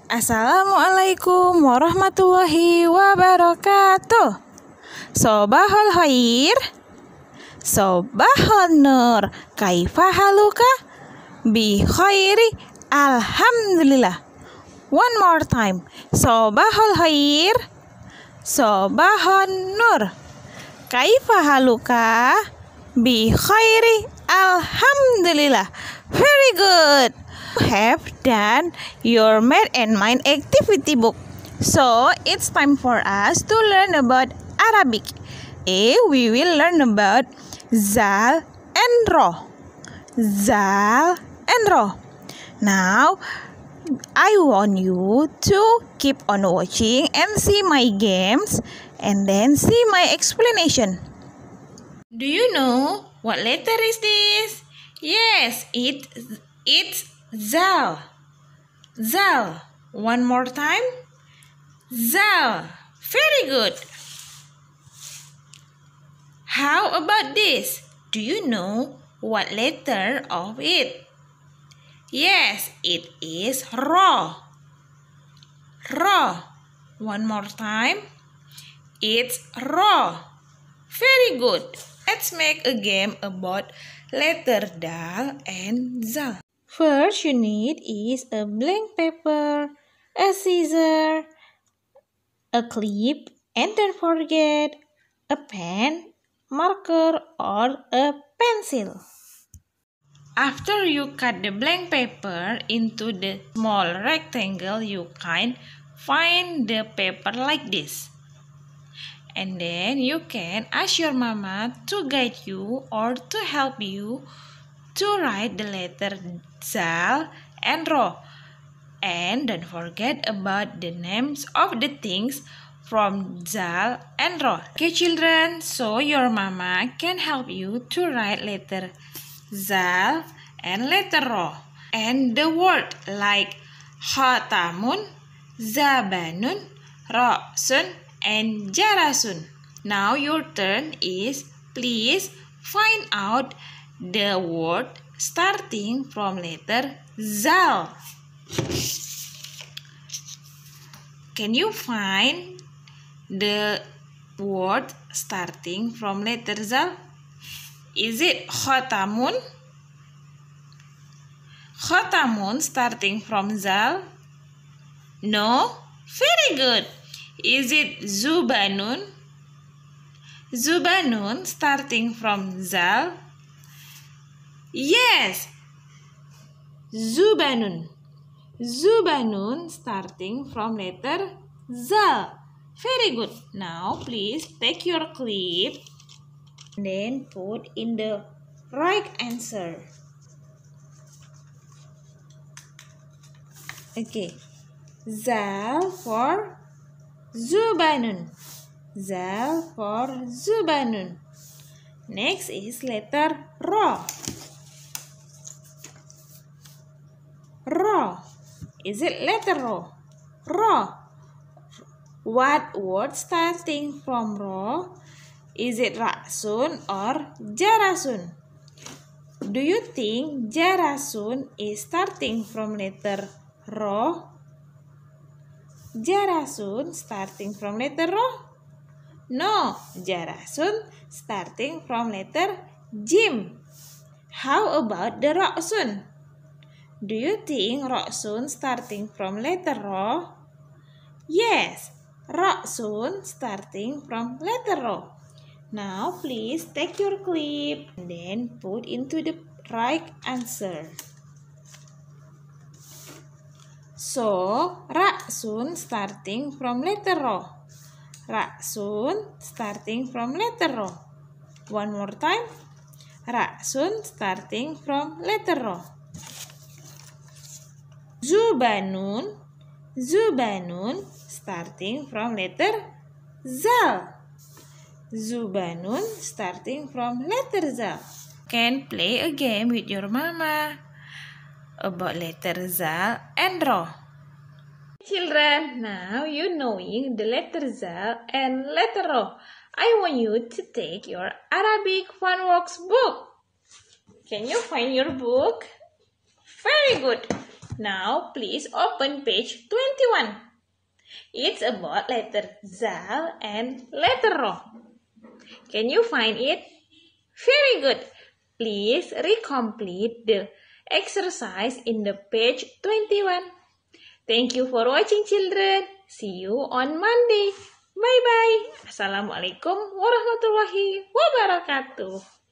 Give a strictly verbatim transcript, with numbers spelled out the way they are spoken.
Assalamualaikum warahmatullahi wabarakatuh. Sobahul khair, sobahul nur, kaifa haluka? Bi khairi, alhamdulillah. One more time. Sobahul khair, sobahul nur, kaifa haluka? Bi khairi, alhamdulillah. Very good. You have done your math and mind activity book. So it's time for us to learn about Arabic. A, we will learn about Dzal and Ra. Dzal and Ra. Now, I want you to keep on watching and see my games and then see my explanation. Do you know what letter is this? Yes, it, it's Dzal. Dzal. One more time. Dzal. Very good. How about this? Do you know what letter of it? Yes, it is Ra. Ra. One more time. It's Ra. Very good. Let's make a game about letter Dal and Dzal. First you need is a blank paper, a scissor, a clip, and don't forget a pen, marker, or a pencil. After you cut the blank paper into the small rectangle, you can find the paper like this. And then you can ask your mama to guide you or to help you to write the letter Dzal and Ra. And don't forget about the names of the things from Dzal and Ra. Okay children, so your mama can help you to write letter Dzal and letter Ra. And the word like khatamun, zabanun, ra'sun, and jarasun. Now your turn is please find out the word starting from letter Dzal. Can you find the word starting from letter Dzal? Is it khatamun? Khatamun starting from Dzal? No? Very good. Is it zubanun? Zubanun starting from Dzal? Yes, Zubanun. Zubanun starting from letter Dzal. Very good. Now please take your clip and then put in the right answer. Okay. Dzal for Zubanun. Dzal for Zubanun. Next is letter Ra. Ra. Is it letter Ra? Ra. What word starting from Ra? Is it Ra'sun or Jarasun? Do you think Jarasun is starting from letter Ra? Jarasun starting from letter Ra? No, Jarasun starting from letter Jim. How about the Ra'sun? Do you think Ra'sun starting from letter Ra? Yes, Ra'sun starting from letter Ra. Now please take your clip and then put into the right answer. So, Ra'sun starting from letter Ra. Ra'sun starting from letter Ra. One more time. Ra'sun starting from letter Ra. Zubanun, Zubanun starting from letter Dzal. Zubanun starting from letter Dzal. Can play a game with your mama about letter Dzal and Ra. Children, now you knowing the letter Dzal and letter Ra. I want you to take your Arabic Funworks book. Can you find your book? Very good. Now, please open page twenty-one. It's about letter Dzal and letter Ro. Can you find it? Very good. Please recomplete the exercise in the page twenty-one. Thank you for watching, children. See you on Monday. Bye-bye. Assalamualaikum warahmatullahi wabarakatuh.